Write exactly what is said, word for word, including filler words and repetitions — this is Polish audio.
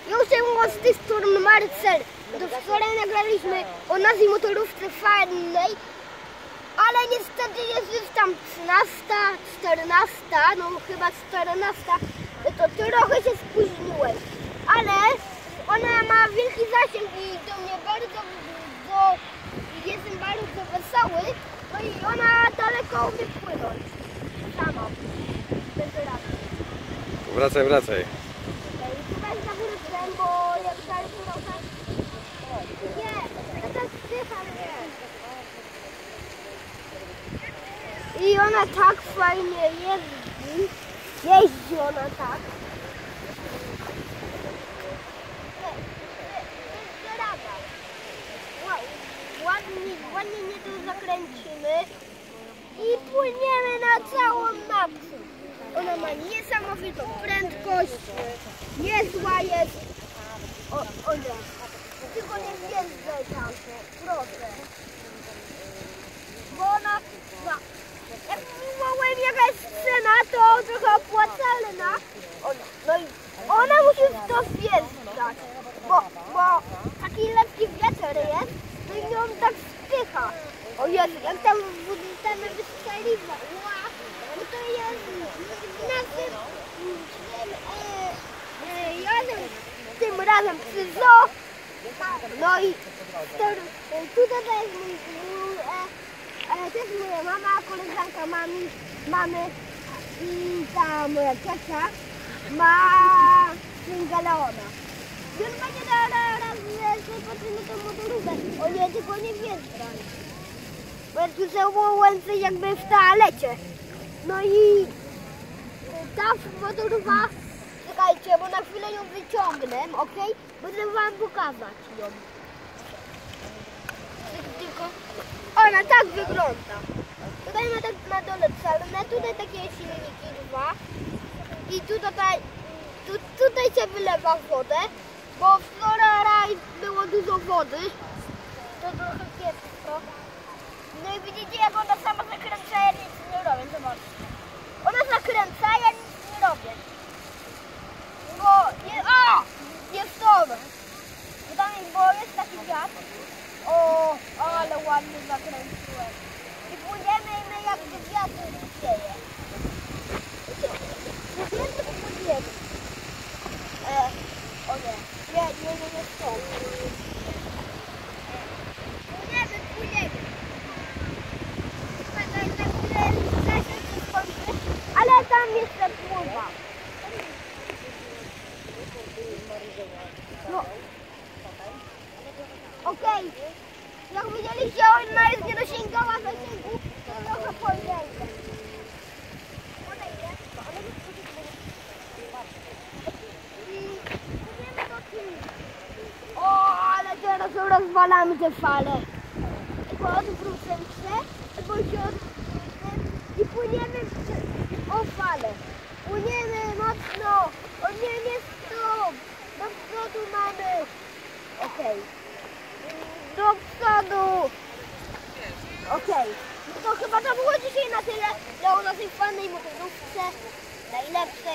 Jestem z tej strony Marcel. Do wczoraj nagraliśmy o nazwie motorówce fajnej, ale niestety jest już tam trzynasta, czternasta, no chyba czternasta, to trochę się spóźniłem. Ale ona ma wielki zasięg i do mnie bardzo, do, jestem bardzo wesoły, no i ona daleko umie płynąć. Sama. Wracaj, wracaj. Tutaj zawrócę, bo jak dalej trochę... Nie, to tak zdycha mnie. I ona tak fajnie jeździ. Jeździ ona tak. Ładnie, ładnie nie tu zakręcimy i płyniemy na całą maksu. Ona ma niesamowitą prędkość, niezła jest. O, o nie, tylko nie wjeżdżaj tam, proszę. Bo ona, no, jak mówiłem jaka jest cena, to trochę opłacalna. Ona, no i ona musi w to wjeżdżać, bo, bo taki lekki wiatr jest, no i ją tak spycha. O Jezu, jak tam tam wystrzeliwa, no to jest naszym e, e, razem, tym razem przy zoo. No i to, tutaj to jest mój, mój e, e, też moja mama, koleżanka mami, mamy i ta moja ciocia ma Galeona. Już będzie raz zobaczymy tą motorówkę. O nie, tylko nie wjeżdżaj. Bo ja tu założę jakby w toalecie. No i ta motorówka, czekajcie, bo na chwilę ją wyciągnę, ok? Będę wam pokazać ją. Tylko ona tak wygląda. Tutaj ma tak na dole salonę, tutaj takie silniki dwa. I tutaj, tu, tutaj się wylewa wodę, bo wczoraj było dużo wody. To trochę kiepsko. No i widzicie, jak ona sama zakręca, ja nic nie robię, zobaczcie. Ona zakręca, ja nic nie robię. Bo nie, a, jest to. Bo tam bo jest taki wiatr. O, ale ładnie zakręciłem. I płyniemy i my jak to wiatr dzieje. E, o nie, nie, nie, nie, nie, stop. Płyniemy, płyniemy. Ale tam jeszcze pływa. No. Okej. Okay. Jak widzieliście, ona jest nie dosięgała zasięgu, to trochę pojęte. O, ale teraz rozwalamy te fale. Tylko odwrócę się, bo się odwrócę i płyniemy o fale. Płyniemy mocno. O nie, nie stop. Do przodu mamy. Okej. Okay. Do przodu. Okej. Okay. No to chyba to było dzisiaj na tyle. No, o naszej fajnej motorówce. Najlepsze.